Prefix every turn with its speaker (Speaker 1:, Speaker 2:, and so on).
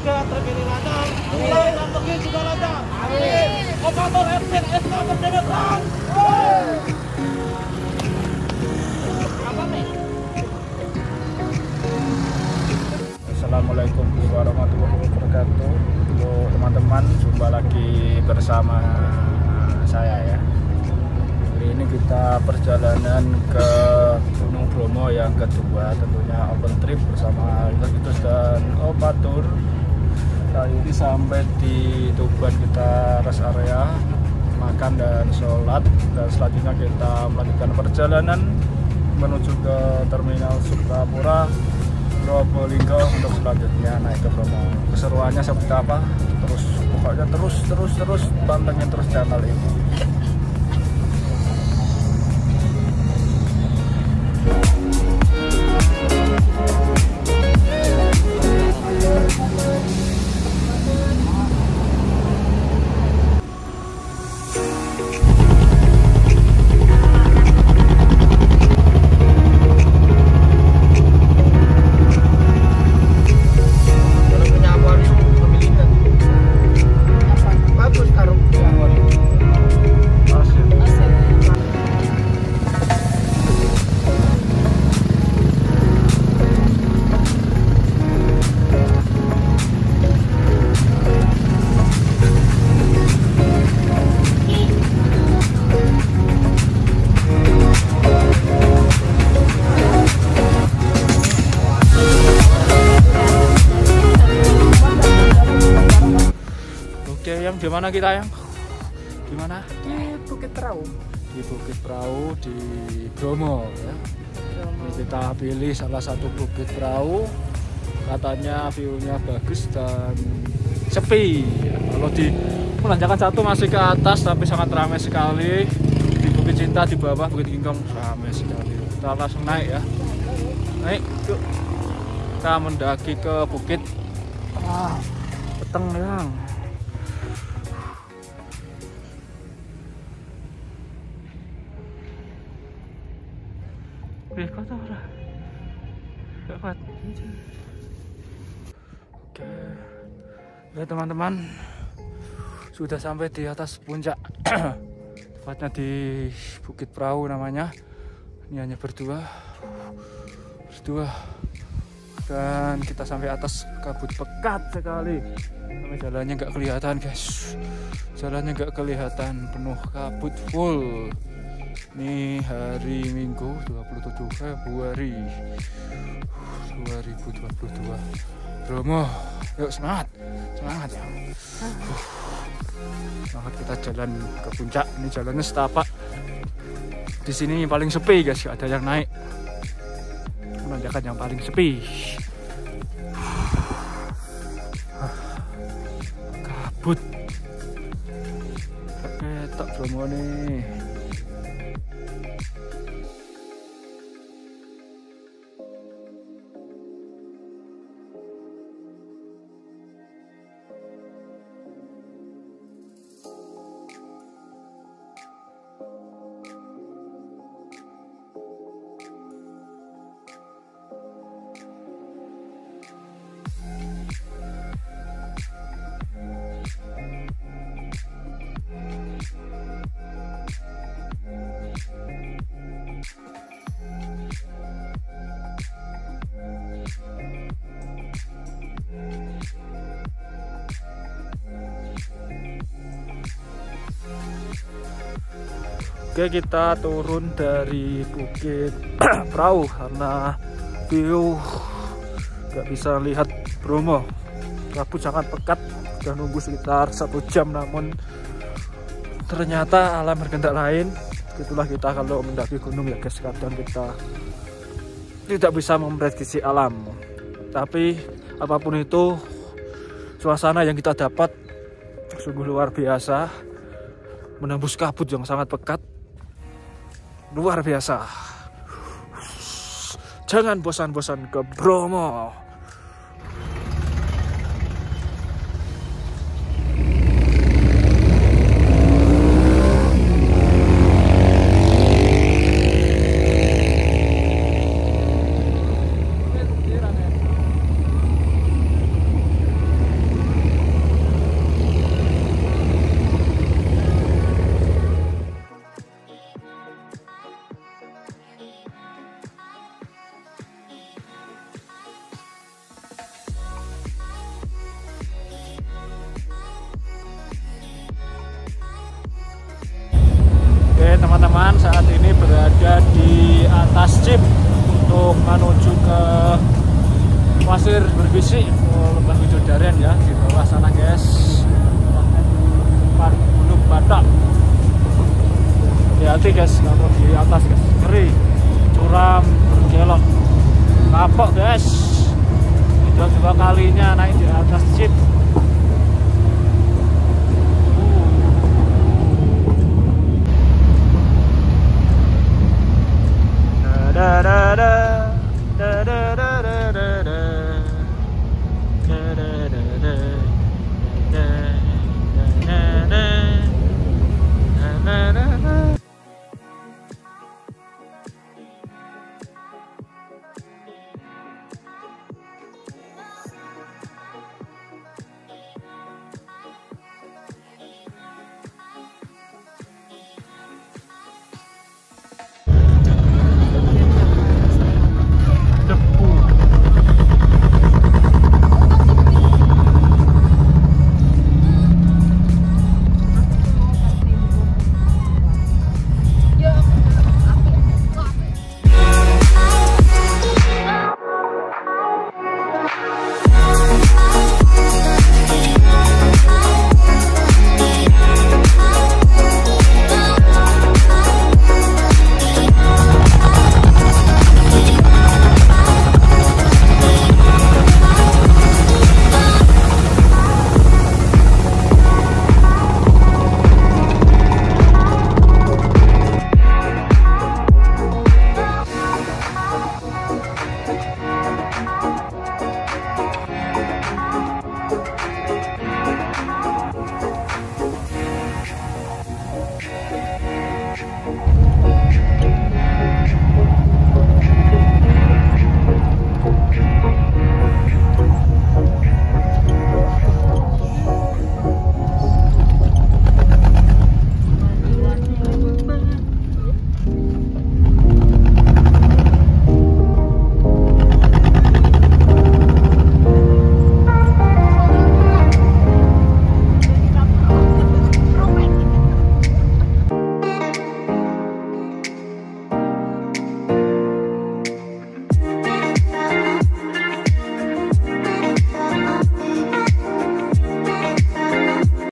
Speaker 1: juga terpilih lancar, pulang dan pergi juga lancar. Amin. Operator Ersin SK Berdenetrang. Apa nih?
Speaker 2: Assalamualaikum warahmatullahi wabarakatuh. Halo teman-teman, jumpa lagi bersama saya ya. Hari ini kita perjalanan ke Gunung Bromo yang kedua, tentunya open trip bersama Litus dan Opatur. Kali ini sampai di Tuban, kita rest area, makan dan sholat, dan selanjutnya kita melanjutkan perjalanan menuju ke Terminal Suprapura Probolinggo untuk selanjutnya naik ke Bromo. Keseruannya seperti apa? Pokoknya terus pantengin terus channel ini. Yang di mana kita yang? Di mana?
Speaker 3: Di Bukit Perahu.
Speaker 2: Di Bukit Perahu di Bromo ya. Ini kita pilih salah satu Bukit Perahu. Katanya view-nya bagus dan sepi. Ya, kalau di menanjakan satu masih ke atas tapi sangat ramai sekali. Di Bukit Cinta di bawah Bukit Kingkong ramai sekali. Kita langsung naik ya. Naik yuk. Kita mendaki ke Bukit Peteng yang. Kuat ora? Gak kuat. Oke. Ya teman-teman, sudah sampai di atas puncak. Tepatnya di Bukit Perahu namanya. Ini hanya berdua. Dan kita sampai atas, kabut pekat sekali. Tapi jalannya nggak kelihatan guys. Jalannya nggak kelihatan, penuh kabut full. Ini hari Minggu 27 Februari 2022. Bromo, yuk semangat ya. Semangat kita jalan ke puncak. Ini jalannya setapak. Di sini paling sepi guys, gak ada yang naik. Menandakan yang paling sepi. Kabut. Ketok Bromo nih. Oke, kita turun dari Bukit Perahu karena view gak bisa lihat Bromo. Kabut sangat pekat, sudah nunggu sekitar 1 jam namun ternyata alam berkehendak lain. Itulah kita kalau mendaki gunung ya guys, kadang kita tidak bisa memprediksi alam. Tapi apapun itu, suasana yang kita dapat sungguh luar biasa. Menembus kabut yang sangat pekat, luar biasa. Jangan bosan-bosan ke Bromo. teman-teman, saat ini berada di atas jeep untuk menuju ke Pasir Berbisik, Lembah Widodaren ya, di bawah sana guys, Gunung Batak. Hati-hati guys kalau di atas guys, ngeri, curam, berkelok, kapok guys. Itu juga kalinya naik di atas jeep.